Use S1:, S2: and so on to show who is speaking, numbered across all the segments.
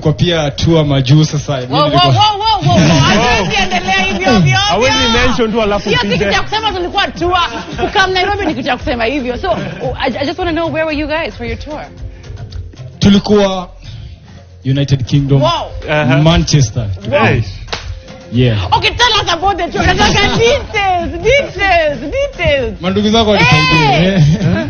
S1: tulikuwa pia tour majuu sasa.
S2: Endelea hivyo hivyo.
S3: Hawezi mention tu alafu
S2: pige. Kitu cha kusema tulikuwa tour. Ukam Nairobi ni kitu cha kusema hivyo. So I just want to know, where were you guys for your tour?
S1: Tulikuwa United Kingdom, Manchester.
S3: Nice.
S1: Yeah.
S2: Okay, tell us about the tour. Details.
S1: Mandugu zako walisaidia.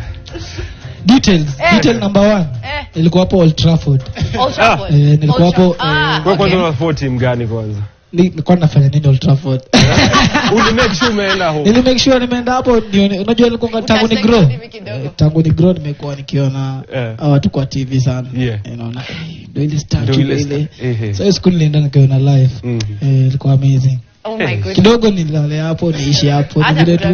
S4: Detail number 1. Nilikuwa hapo Old Trafford. Nilikuwa hapo.
S3: Kwa kwanza unafuata timu gani kwanza?
S4: Nilikuwa nafanya nini Old Trafford?
S3: Uli make sure umeenda huko.
S4: Nili make sure nimeenda hapo. Unajua nilikuwa tangu ni grow nimekuwa nikiona watu kwa TV sana. Unaona ndio ile statue ile. So siku nilienda nikaona live. Ilikuwa amazing.
S2: Oh my god.
S4: Kidogo nilale hapo niishi hapo
S2: vile tu.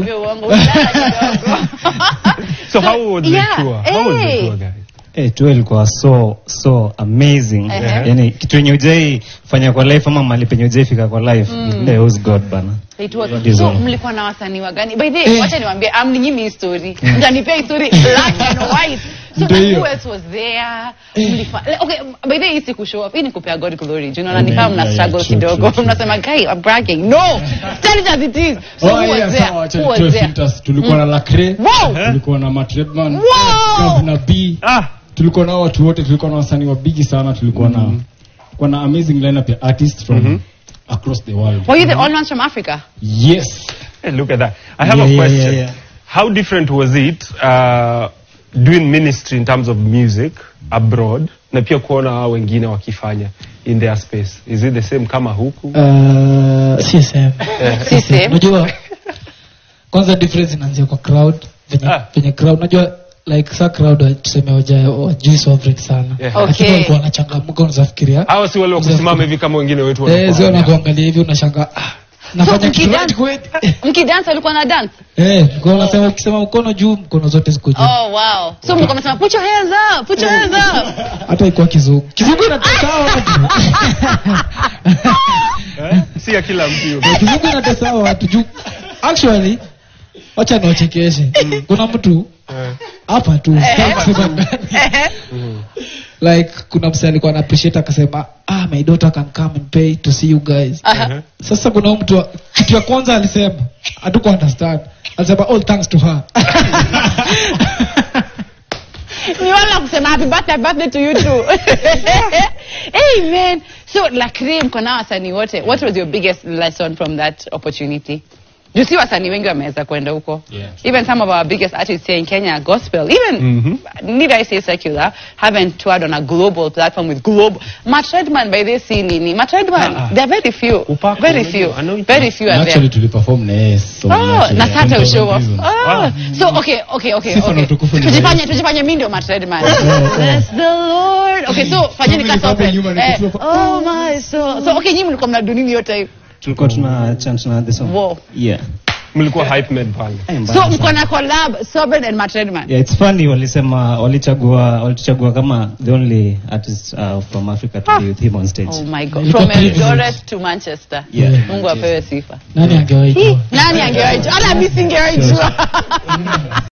S3: So how was the tour? How was the tour, guys?
S5: Tour ilikuwa so amazing. Yani kitu yenye hujai fanya kwa life ama mali penye hujai fika kwa life. It was God bana.
S2: So mlikuwa na wasanii wagani? By the way, wacha niwaambie amninyimi history. Mtanipea history black and white. So who else was there? Okay, by the way, isi kushow up. Hii ni kupea God glory. You know, nifaa mna struggle kidogo. Mnasema guy, I'm bragging. No! Tell it as it is. So who was there?
S1: Tulikuwa na Lacrae. Tulikuwa na Matt Redman. Governor B. Tulikuwa na watu wote, tulikuwa na wasanii wa bigi sana, tulikuwa na amazing lineup ya artists from across the world.
S2: Were you the only ones from Africa?
S1: Yes.
S3: Hey, look at that. I have a question. Yeah. How different was it doing ministry in terms of music abroad na pia kuona wengine wakifanya in their space? Is it the same kama huku?
S4: Si same. Unajua kwanza difference inaanzia kwa crowd. Venye crowd unajua like sa crowd tuseme wajui favorite sana. Lakini walikuwa wanachangamka unafikiria.
S3: Hawa si wale wakusimama hivi kama wengine wetu
S4: wanakuwa. Zio nakuangalia hivi unashangaa nafanya kitu kweli.
S2: Mkidance alikuwa na dance?
S4: Kwa unasema ukisema mkono juu mkono zote ziko juu.
S2: Oh wow. So mko mnasema put your hands up, put your hands up.
S4: Hata ikuwa kizungu. Kizungu inatesa watu.
S3: Si ya kila mtu.
S4: Kizungu inatesa watu juu. Actually wacha niwachekeshe. Kuna mtu hapa tu like kuna msanii alikuwa ana appreciate akasema my daughter can come and pay to see you guys. Sasa kuna mtu kitu ya kwanza alisema hatuko understand, alisema all thanks to her.
S2: Ni wala kusema happy birthday to you too. Hey man, so Lacrae mko na wasanii wote, what was your biggest lesson from that opportunity? You see wasanii wengi wameweza kwenda huko. Even some of our biggest artists here in Kenya, gospel, even need I say secular, haven't toured on a global platform with global. Matt Redman by this scene, Matt Redman, there are very few. Very few are there.
S1: Actually to perform so
S2: na sata show off. So okay. Tujifanye mimi ndio Matt Redman. Bless the Lord. Okay, so fanyeni kasa open. Oh my soul. So okay, nyinyi mlikuwa mnadu nini yote hiyo?
S5: Tulikuwa tuna chance na the song.
S2: Wow.
S5: Yeah.
S3: Mlikuwa hype man pale.
S2: So mko na collab Sobel and Matt Redman.
S5: Yeah, it's funny walisema walichagua kama the only artist from Africa to be with him on stage.
S2: Oh my god. From Eldoret to Manchester. Mungu apewe sifa.
S4: Nani angewahi?
S2: Ana mimi singewahi.